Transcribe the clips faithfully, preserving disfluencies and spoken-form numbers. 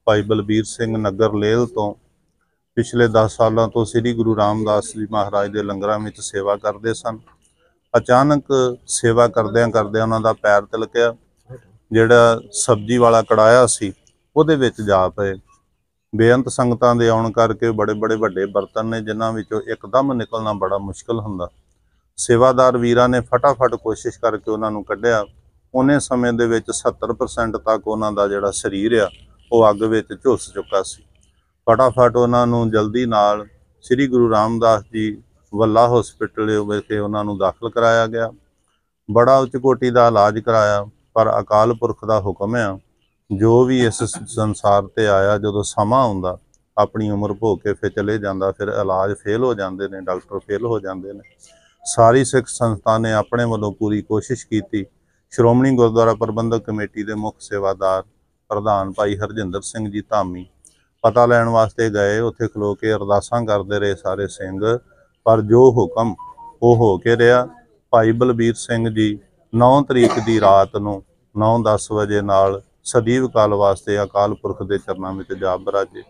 भाई बलबीर सिंह नगर लेल तो पिछले दस सालों तो श्री गुरु रामदास जी महाराज के लंगरां विच सेवा करते सन। अचानक सेवा करदियां करदियां उन्हां दा पैर तिलकिया, जिहड़ा सब्जी वाला कड़ाया सी उहदे विच जा पए। बेअंत संगतां दे आउण करके बड़े बड़े वड्डे बर्तन ने जिन्हां विचों एकदम निकलना बड़ा मुश्किल हुंदा। सेवादार वीरां ने फटाफट कोशिश करके उन्हां नूं कढिया। उन्हें समय दे विच सत्तर परसेंट तक उन्हां दा जिहड़ा शरीर आ वो अग विच झुलस चुका सी। फटाफट उन्हां नूं जल्दी नाल श्री गुरु रामदास जी वल्ला हॉस्पिटल विखे उन्हां नूं दाखिल कराया गया। बड़ा उच्च कोटि का इलाज कराया, पर अकाल पुरख का हुक्म आ, जो भी इस संसार ते आया जदों समा आउंदा अपनी उम्र भोग के फिर चले जाता, फिर इलाज फेल हो जाते हैं, डॉक्टर फेल हो जाते हैं। सारी सिख संस्था ने अपने वालों पूरी कोशिश की। श्रोमणी गुरुद्वारा प्रबंधक कमेटी के मुख सेवादार प्रधान भाई हरजिंदर सिंह जी धामी पता लैण वास्ते गए। उत्थे खलो के अरदासां करते रहे सारे सिंह, पर जो हुक्म वो हो के रहा। भाई बलबीर सिंह जी नौ तरीक की रात नूं नौ दस बजे नाल सदीव काल वास्ते अकाल पुरख के चरनां विच जा बराजे।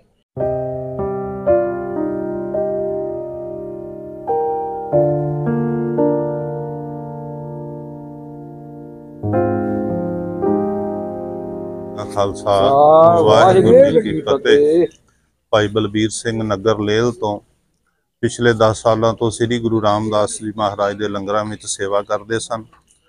खालसा वाहिगुरू जी की फतेह। भाई बलबीर सिंह नगर लेल तो पिछले दस सालों तो श्री गुरु रामदास जी महाराज के लंगरां विच सेवा करते सन।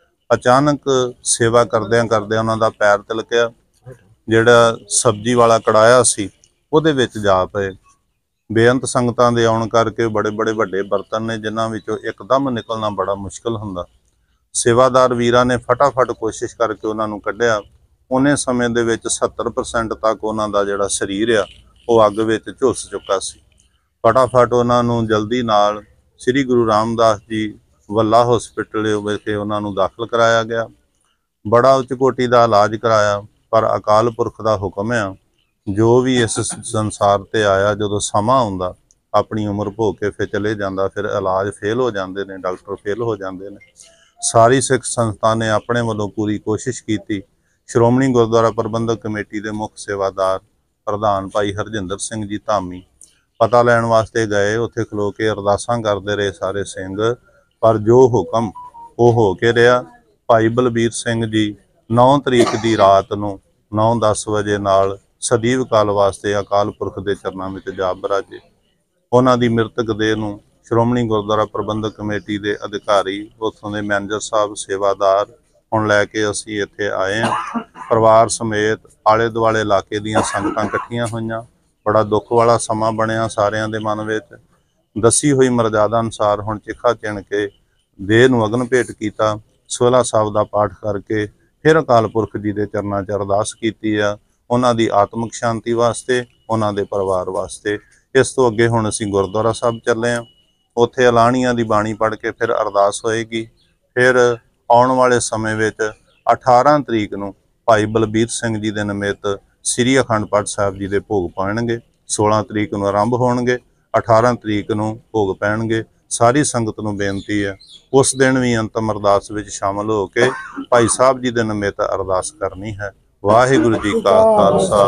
अचानक सेवा करदियां करदियां उन्हां दा पैर तिलकिया, जिहड़ा सब्जी वाला कड़ाया सी उहदे विच जा पए। बेअंत संगतां दे आउण करके बड़े बड़े वड्डे बर्तन ने जिन्हां विचों एकदम निकलना बड़ा मुश्किल हुंदा। सेवादार वीरां ने फटाफट कोशिश करके उन्हां नूं कढिया। उन्हें समय दे विच सत्तर परसेंट तक उन्हां दा जिहड़ा शरीर आ वो अग विच झुलस चुका सी। फटाफट उन्हां नूं जल्दी नाल श्री गुरु रामदास जी वल्ला हॉस्पिटल विखे उन्हां नूं दाखिल कराया गया। बड़ा उच्च कोटि का इलाज कराया, पर अकाल पुरख का हुक्म आ, जो भी इस संसार ते आया जदों समा आउंदा अपनी उम्र भोग के फिर चले जाता, फिर इलाज फेल हो जाते हैं, डॉक्टर फेल हो जाते हैं। सारी सिख संस्था ने अपने वालों पूरी कोशिश की। श्रोमणी गुरुद्वारा प्रबंधक कमेटी के मुख सेवादार प्रधान भाई हरजिंदर सिंह जी धामी पता लैण वास्ते गए। उत्थे खलो के अरदासां करते रहे सारे सिंह, पर जो हुक्म वो हो के रहा। भाई बलबीर सिंह जी नौ तरीक की रात नूं नौ दस बजे नाल सदीव काल वास्ते अकाल पुरख के चरनां विच जा बराजे। उन्हां दी मृतक देह नूं श्रोमणी गुरुद्वारा प्रबंधक कमेटी के अधिकारी, उत्थों के मैनेजर साहब, सेवादार हुण लैके असीं इत्थे आए हैं। परिवार समेत आले दुआले इलाके दीयां संगतां इकट्ठियां होईयां। बड़ा दुख वाला समा बनिया सारियां दे मन विच। दसी हुई मर्यादा अनुसार हुण चिखा चिण के देह नूं अगन भेट कीता। सोहला साहब दा पाठ करके फिर अकाल पुरख जी के चरनां च अरदास कीती आ, उन्हां दी आत्मक शांति वास्ते, उन्हां दे परिवार वास्ते। इस तो अगे हुण असीं गुरुद्वारा साहब चले हैं। उत्थे अलाणियां दी बाणी पढ़ के फिर अरदास होएगी। फिर आउण वाले समय विच अठारह तरीक नूं भाई बलबीर सिंह जी के निमित्त श्री अखंड पाठ साहब जी के भोग पाएणगे। सोलह तरीक नूं आरंभ होणगे, अठारह तरीक नूं भोग पैणगे। सारी संगत नूं बेनती है उस दिन भी अंतम अरदास विच शामिल हो के भाई साहब जी के निमित्त अरदास करनी है। वाहिगुरू जी का खालसा।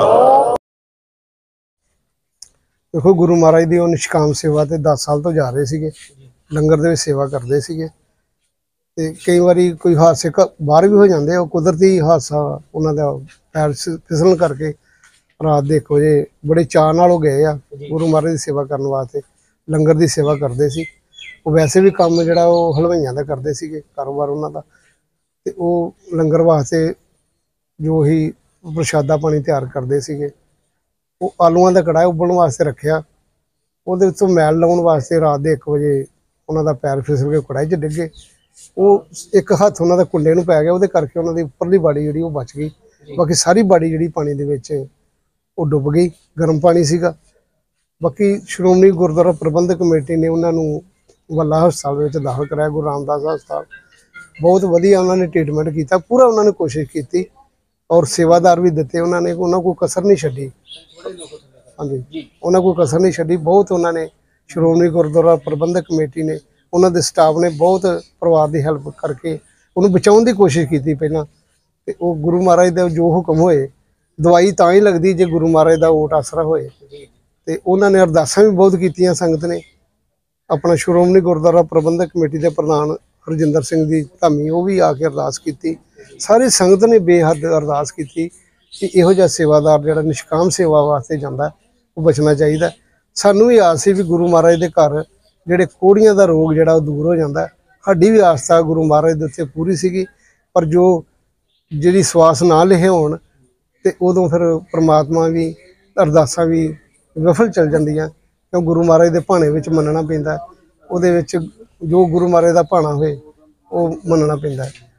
देखो गुरु महाराज की निष्काम सेवा तो दस साल तो जा रहे थे, लंगर दे सेवा करते थे। ते कई बारी कोई हादसे बाहर भी हो जाते, कुदरती हादसा उन्होंने पैर फिसलन करके रात दे एक बजे बड़े चाह नाल गए आ गुरु महाराज की सेवा करने वास्ते, लंगर की सेवा करते सी। वो वैसे भी काम जोड़ा वो हलवाइयां का करते थे, कारोबार उन्होंने ते वो लंगर वास्ते जो ही प्रशादा पानी तैयार करते थे, वो आलूआं का कड़ाह उबलण वास्ते रखिया। वो मैल लाउण वास्ते रात दे एक बजे उन्होंने पैर फिसल के कड़ाही च डिगे। वो एक हत्थ उन्होंने कुंडे नूं पै गया, वो करके उन्होंने उपरली बाड़ी जी बच गई। बाकी सारी बाड़ी जी पानी दे विच वो डुब गई, गर्म पानी सीगा। बाकी श्रोमणी गुरुद्वारा प्रबंधक कमेटी ने उन्होंने वल्ला हस्पताल में दाखिल कराया, गुरु रामदास हस्पताल। बहुत वधिया उन्होंने ट्रीटमेंट किया, पूरा उन्होंने कोशिश की और सेवादार भी दिते उन्होंने, उन्होंने कोई कसर नहीं छड्डी। हाँ जी, उन्होंने कोई कसर नहीं छड्डी। बहुत उन्होंने श्रोमणी गुरुद्वारा प्रबंधक कमेटी ने, उन्होंने स्टाफ ने बहुत परिवार की हैल्प करके उन्होंने बचाने की कोशिश की। पहला तो वो गुरु महाराज के जो हुक्म होए ਦਵਾਈ ਤਾਂ ਹੀ ਲੱਗਦੀ ਜੇ ਗੁਰੂ ਮਹਾਰਾਜ ਦਾ ਓਟ ਆਸਰਾ ਹੋਏ। ਤੇ ਉਹਨਾਂ ਨੇ ਅਰਦਾਸਾਂ ਵੀ ਬਹੁਤ ਕੀਤੀਆਂ ਸੰਗਤ ਨੇ। ਆਪਣਾ ਸ਼੍ਰੋਮਣੀ ਗੁਰਦੁਆਰਾ ਪ੍ਰਬੰਧਕ ਕਮੇਟੀ ਦੇ ਪ੍ਰਧਾਨ ਹਰਜਿੰਦਰ ਸਿੰਘ ਦੀ ਧਾਮੀ, ਉਹ ਵੀ ਆ ਕੇ ਅਰਦਾਸ ਕੀਤੀ। ਸਾਰੀ ਸੰਗਤ ਨੇ ਬੇਹੱਦ ਅਰਦਾਸ ਕੀਤੀ ਕਿ ਇਹੋ ਜਿਹਾ ਸੇਵਾਦਾਰ ਜਿਹੜਾ ਨਿਸ਼ਕਾਮ ਸੇਵਾ ਵਾਸਤੇ ਜਾਂਦਾ ਉਹ ਬਚਣਾ ਚਾਹੀਦਾ। ਸਾਨੂੰ ਵੀ ਆਸ ਸੀ ਵੀ ਗੁਰੂ ਮਹਾਰਾਜ ਦੇ ਘਰ ਜਿਹੜੇ ਕੋੜੀਆਂ ਦਾ ਰੋਗ ਜਿਹੜਾ ਉਹ ਦੂਰ ਹੋ ਜਾਂਦਾ। ਸਾਡੀ ਵੀ ਆਸਥਾ ਗੁਰੂ ਮਹਾਰਾਜ ਦੇ ਉੱਤੇ ਪੂਰੀ ਸੀਗੀ, ਪਰ ਜੋ ਜਿਹੜੀ ਸਵਾਸ ਨਾ ਲਿਖੇ ਹੋਣ ਤੇ ਉਦੋਂ ਫਿਰ ਪ੍ਰਮਾਤਮਾ ਵੀ ਅਰਦਾਸਾਂ ਵੀ ਵਿਫਲ ਚੱਲ ਜਾਂਦੀਆਂ, ਕਿਉਂ ਗੁਰੂ ਮਹਾਰਾਜ ਦੇ ਭਾਣੇ ਵਿੱਚ ਮੰਨਣਾ ਪੈਂਦਾ। ਉਹਦੇ ਵਿੱਚ ਜੋ ਗੁਰੂ ਮਹਾਰਾਜ ਦਾ ਭਾਣਾ ਹੋਏ ਉਹ ਮੰਨਣਾ ਪੈਂਦਾ।